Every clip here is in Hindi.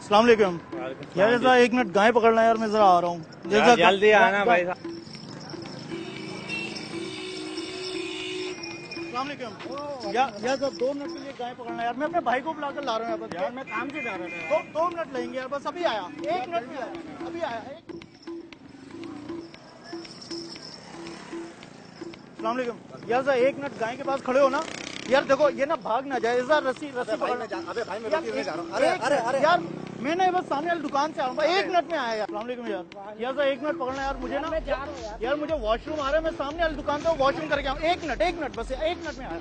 अस्सलाम वालेकुम। यार जरा 1 मिनट गाय पकड़ना यार, मैं जरा आ रहा हूँ। जल्दी आना भाई। अस्सलाम वालेकुम। यार जरा 2 मिनट के लिए गाय पकड़ना यार, मैं अपने भाई को बुलाकर ला रहा हूँ यार। मैं काम से जा रहा था। 2 मिनट लगेंगे यार, बस अभी आया। 1 मिनट में आया, अभी आया। अस्सलाम वालेकुम। यार जरा 1 मिनट गाय के पास खड़े हो ना यार। देखो ये ना भाग ना जाए, जरा रस्सी पकड़ना। अबे भाई मैं रोटी लेने जा रहा हूँ। अरे यार मैंने बस सामने वाली दुकान से आ रहा हूँ, 1 मिनट में आया यार। अस्सलाम वालेकुम यार। यार जरा 1 मिनट पकड़ना यार, मुझे ना यार मुझे वॉशरूम आ रहा है, मैं सामने वाली दुकान से वॉशरूम करके आऊँ। 1 मिनट बस 1 मिनट में आया।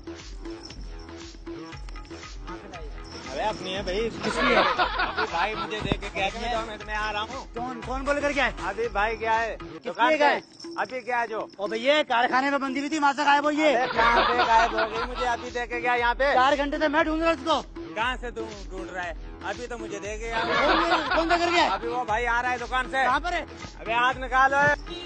अरे अपनी है भाई। किसकी है? अभी भाई मुझे देख के क्या किया, मैं आ रहा हूँ। कौन बोल कर क्या है? अभी भाई क्या है किसकी है? अभी क्या है जो? ओ भैया कारखाने में बंदी हुई थी, वहाँ से गायब हो ये। कहाँ से गायब हो गई? मुझे अभी देख के गया यहाँ पे। 4 घंटे से मैं ढूंढ रहा हूँ उसको। कहाँ से तू ढूंढ रहा है? अभी तो मुझे देख गया। कौन सा कर गया? अभी वो भाई आ रहा है दुकान से। कहाँ पर है? अबे हाथ निकालो।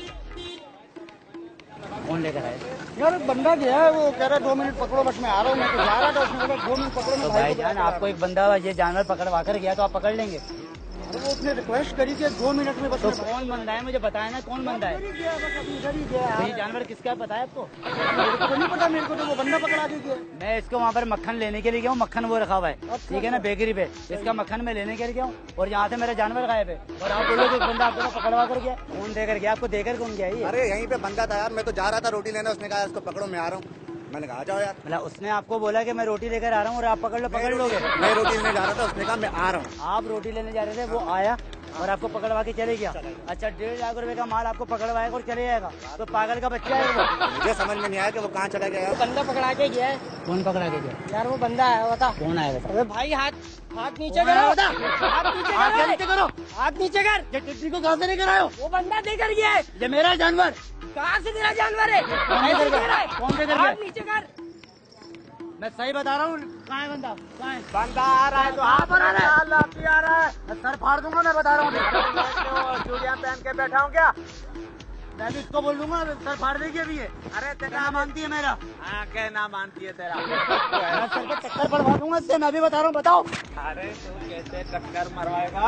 कौन लेकर आए? यार बंदा गया है, वो कह रहा है 2 मिनट पकड़ो, बस मैं आ रहा हूँ। मैं तो जा रहा था, उसने बोला 2 मिनट पकड़ो। तो भाईजान आपको एक बंदा ये जानवर पकड़वा कर गया तो आप पकड़ लेंगे? अरे वो उसने रिक्वेस्ट करी थी 2 मिनट में बस। तो कौन बंदा है मुझे बताया ना, कौन बंदा है? तो ये जानवर किसका पता है आपको? मेरे को तो नहीं पता, मेरे को तो वो बंदा पकड़ा दीजिए। मैं इसको वहाँ पर मक्खन लेने के लिए गया हूँ, मक्खन वो रखा हुआ है, ठीक है ना, बेकरी पे। इसका मक्खन मैं लेने के लिए गया हूँ और यहाँ से मेरा जानवर गायब है और आप बोलोगे एक बंदा आपको पकड़वा कर गया। कौन देकर गया आपको? देकर कौन गया ये? अरे यहीं पे बंदा था यार, मैं तो जा रहा था रोटी लेने, उसने कहा इसको पकड़ो मैं आ रहा हूँ। मैंने कहा जाओ यार। मतलब उसने आपको बोला कि मैं रोटी लेकर आ रहा हूँ और आप पकड़ लोगे? मैं रोटी लेने जा रहा था, उसने कहा मैं आ रहा हूँ। आप रोटी लेने जा रहे थे, वो आया और आपको पकड़वा के चले गया। अच्छा 1.5 लाख रुपए का माल आपको पकड़वाएगा और चले जाएगा? तो पागल का बच्चा है वो। मुझे समझ में नहीं आया कि वो कहाँ चला गया। बंदा पकड़ा के गया है। कौन पकड़ा के गया? यार वो बंदा है, बता कौन आया? अबे भाई हाथ नीचे करो, बता। हाथ नीचे करो, हाथ नीचे कर। ये टिड्डी को कहाँ से लेकर आए हो? वो बंदा देकर गया है। ये मेरा जानवर। कहाँ से तेरा जानवर है? कौन देकर गया? कौन देकर गया? हाथ नीचे कर। मैं सही बता रहा हूँ। कहाँ है बंदा? कहाँ है? बंदा आ रहा है तो हाथ पर आ रहा है। मैं सर फाड़ दूंगा, मैं बता रहा हूँ। चूड़ियाँ पहन के बैठा हूँ क्या? मैं भी इसको बोल दूंगा, सर फाड़ देगी अभी ये। अरे तेरा मानती है मेरा? हाँ कहना मानती है तेरा। मैं सर पे चक्कर पड़वा दूंगा इससे, मैं भी बता रहा हूँ। बताओ। अरे तू कैसे टक्कर मरवाएगा?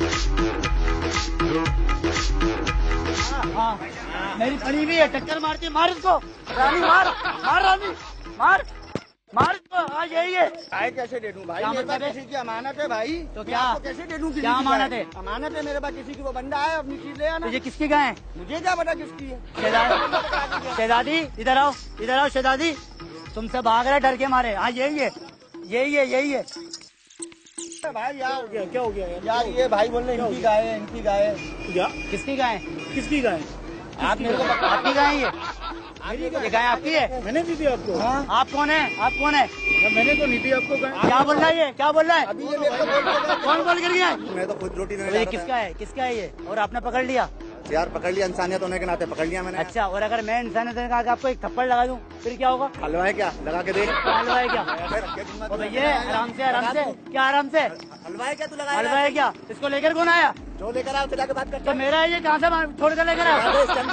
हाँ मेरी पड़ी हुई है, टक्कर मारती है। मार इसको रानी, मार रानी, मार इसको। हाँ यही है। भाई कैसे दे दूँ भाई? क्या मेरे पास मतलब है? किसी की अमानत है भाई। तो मैं क्या? आपको कैसे दे दूँ? क्या अमानत है? अमानत है मेरे पास किसी की। वो बंदा है, अपनी चीज ले आना। तो ये किसकी गाय है? मुझे क्या पता किसकी है। शहजादी इधर आओ शहजादी। तुमसे भाग रहा है डर के मारे। हाँ यही है। भाई यार हो गया, क्या हो गया यार ये भाई बोल रहे इनकी गाय है, इनकी गाय है। क्या? किसकी गाय? किसकी गाय? आप मेरे को आपकी गाय है ये गाय आपकी है? मैंने दी थी आपको। हाँ? आप कौन है? मैंने तो नहीं दी आपको गाय। क्या बोल रहा है? अभी ये मेरे को बोल के गया। कौन बोल कर गया? मैं तो खुद रोटी लेने ये जा किसका है ये? और आपने पकड़ लिया? यार पकड़ लिया, इंसानियत होने के नाते पकड़ लिया मैंने। अच्छा, और अगर मैं इंसान से कहा कि आपको एक थप्पड़ लगा दूं फिर क्या होगा? हलवा है क्या? लगा के देख। हलवा है क्या? ओ भैया आराम से क्या? आराम से हलवा है क्या? तू लगा। हलवा है क्या? इसको लेकर कौन आया? जो लेकर आओ जाके बात कर। तो मेरा है ये, कहाँ से छोड़ कर लेकर आया?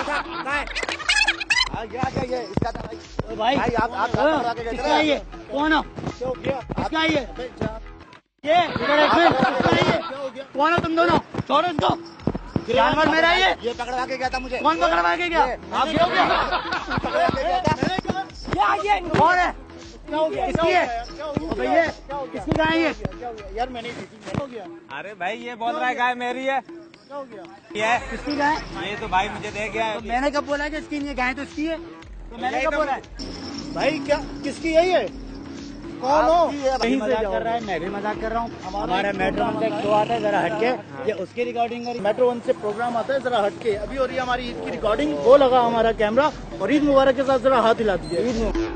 ये इसका था भाई। भाई आप किसका है ये? कौन हो? किसका है ये? इधर एक मिनट, किसका है ये? कौन हो तुम दोनों? छोड़ो इसको। जानवर मेरा है ये पकड़वा के गया था मुझे। कौन पकड़वा के गया? आप ये हो गया? पकड़वा के गया था। कौन है? किसकी है? भैया किसकी गाय है? यार मैंने हो गया। अरे भाई ये बोल रहा है गाय मेरी है। क्या हो गया? ये है किसकी गाय? ये तो भाई मुझे दे गया है। तो मैंने कब बोला है कि इसकी नहीं है गाय? तो इसकी है। तो मैंने कब बोला है? भाई क्या किसकी है ये? कौन हो? कहीं मजाक कर रहा है, मैं भी मजाक कर रहा हूँ। हमारा मेट्रो वन का एक शो आता है, जरा हटके ये उसकी रिकॉर्डिंग करी। मेट्रो वन से प्रोग्राम आता है, जरा हटके। अभी हो रही है हमारी ईद की रिकॉर्डिंग। वो लगा हमारा कैमरा और ईद मुबारक के साथ जरा हाथ हिला दीजिए। ईद